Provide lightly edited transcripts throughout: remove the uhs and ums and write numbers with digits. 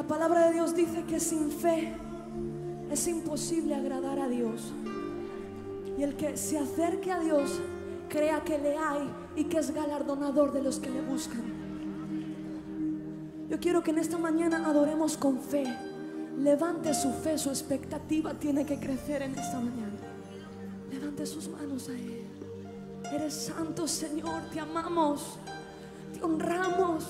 La palabra de Dios dice que sin fe es imposible agradar a Dios. Y el que se acerque a Dios crea que le hay y que es galardonador de los que le buscan. Yo quiero que en esta mañana adoremos con fe. Levante su fe, su expectativa tiene que crecer en esta mañana. Levante sus manos a Él. Eres santo, Señor, te amamos, te honramos.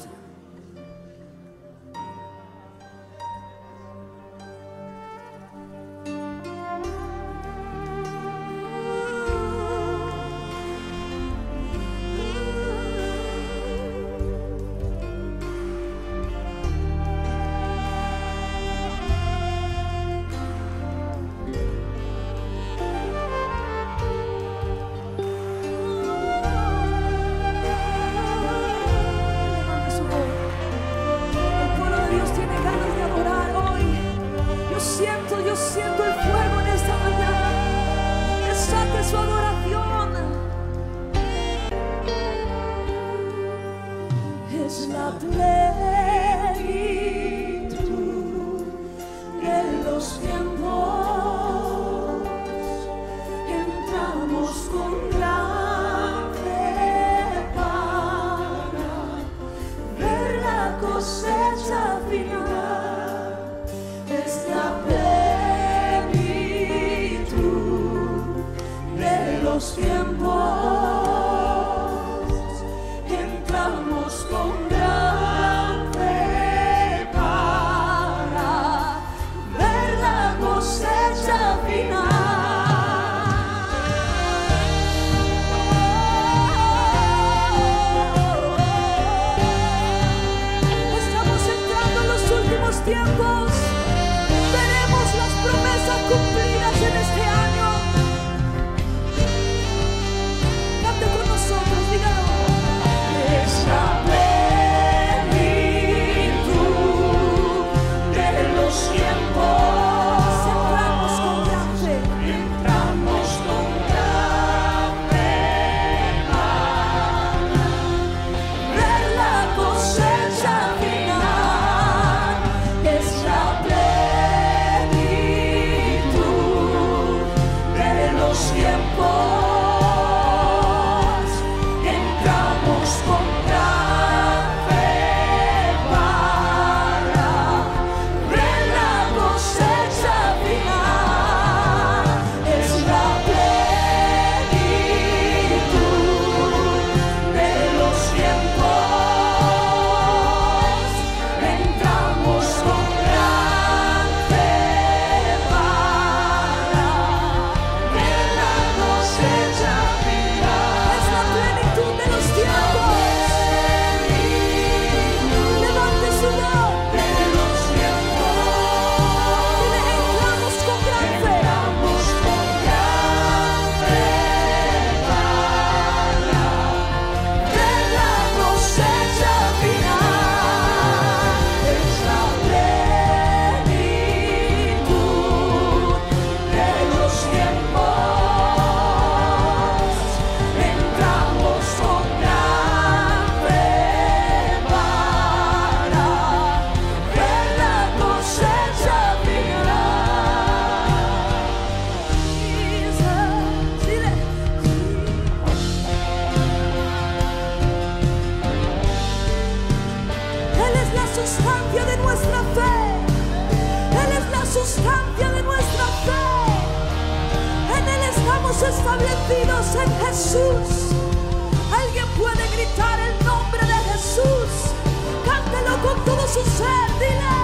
Establecidos en Jesús. Alguien puede gritar el nombre de Jesús. Cántelo con todo su ser. Dile: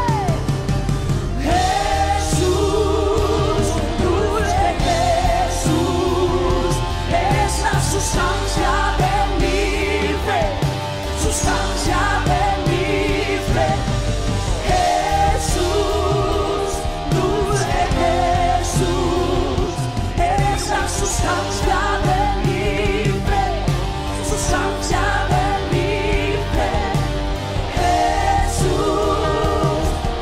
Jesús, dulce Jesús, eres la sustancia de mi fe, sustancia de mi fe. Jesús, dulce Jesús, eres la sustancia de mi fe, sustancia de mi fe. Jesús,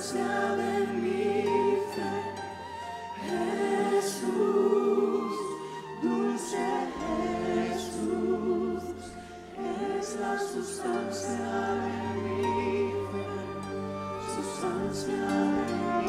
sustancia de mi fe. Jesús, dulce Jesús, es la sustancia de mi fe, sustancia de mi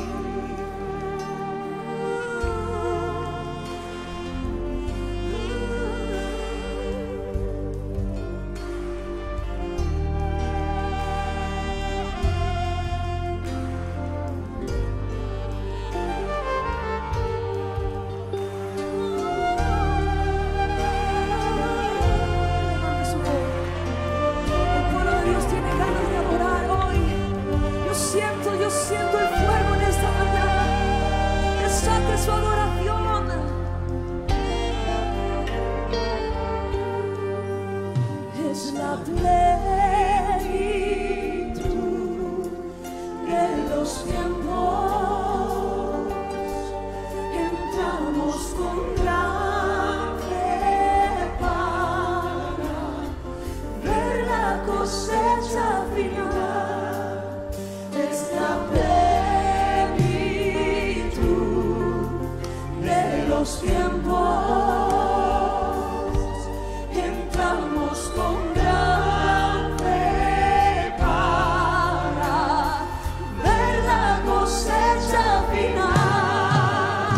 Yo siento el fuego en esta mañana. Desate su adoración. Es la plenitud de los tiempos. Entramos con gran fe para ver la cosecha final. Es la plenitud de los tiempos. Entramos con gran fe para ver la cosecha final.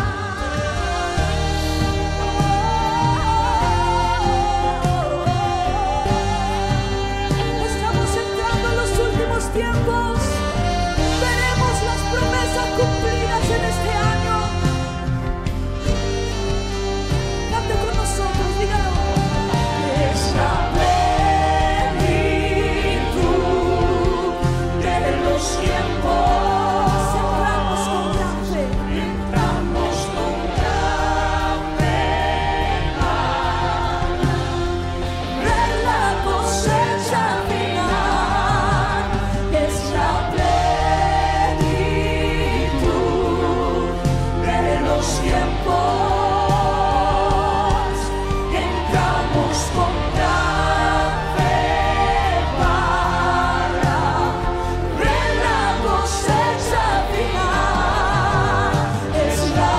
Estamos entrando en los últimos tiempos. Cumplidas en este año. Cante con nosotros, dígalo. Es la plenitud de los tiempos. Entramos con gran fe. Entramos con gran fe para ver la cosecha final. Es la los tiempos. Entramos con gran fe para ver la cosecha final. Es la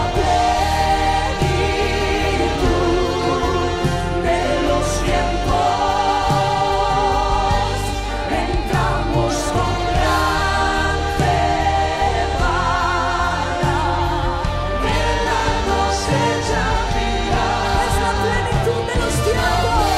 plenitud de los tiempos. Entramos con gran fe para es la plenitud de los tiempos.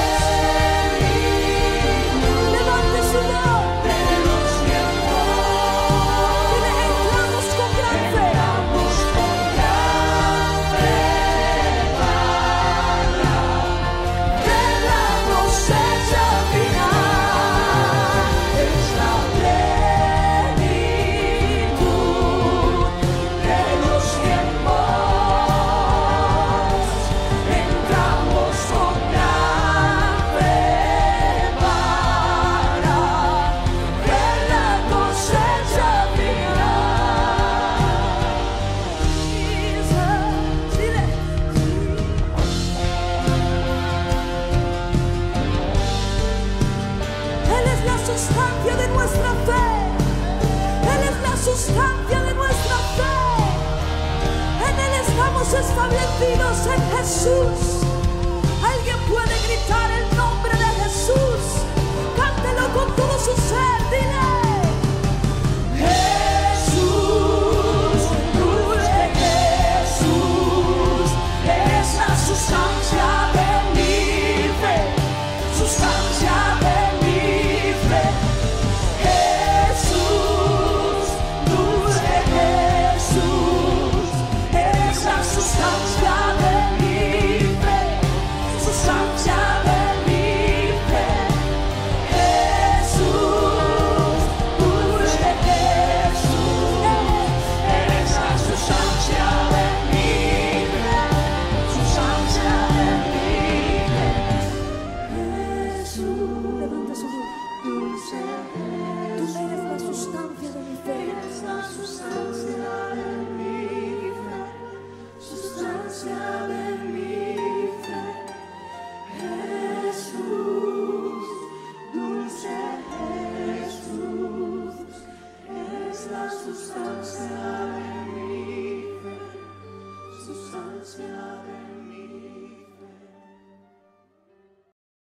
Levante su voz. De los tiempos. Dile, entramos con gran fe. Entramos con gran fe para ver la cosecha final. Es la plenitud de los tiempos. Entramos con gran fe para ver la cosecha final. Jesus, dile. Él es la sustancia de nuestra fe. Él es la sustancia de nuestra fe. En Él estamos establecidos, en Jesús. Alguien puede gritar